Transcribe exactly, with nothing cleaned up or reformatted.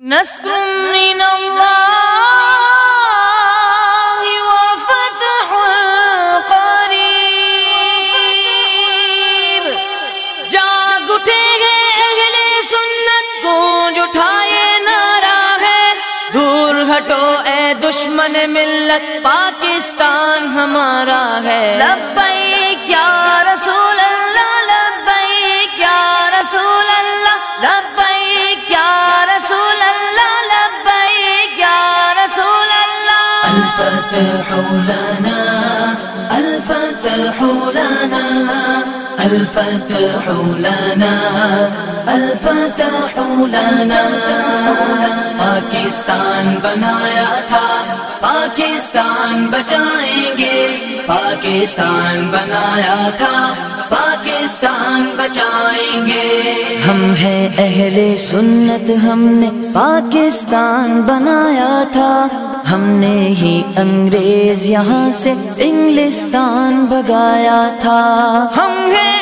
نصر من اللہ وفتح قریب، جاگ اٹھے ہیں اہل سنت، گونج اٹھائے نعرہ ہے، دور ہٹو اے دشمن ملت، پاکستان ہمارا ہے۔ لبیک یا رسول اللہ، لبیک یا رسول اللہ، لبیک یا رسول اللہ، لبیک یا رسول اللہ۔ الفتح لنا الفتح لنا الفتح لنا الفتح لنا، پاکستان بنایا تھا پاکستان بچائیں گے، پاکستان بنایا تھا پاکستان بچائیں گے۔ ہم ہیں اہل سنت، ہم نے پاکستان بنایا تھا، ہم نے ہی انگریز یہاں سے انگلستان بھگایا تھا۔ ہم ہیں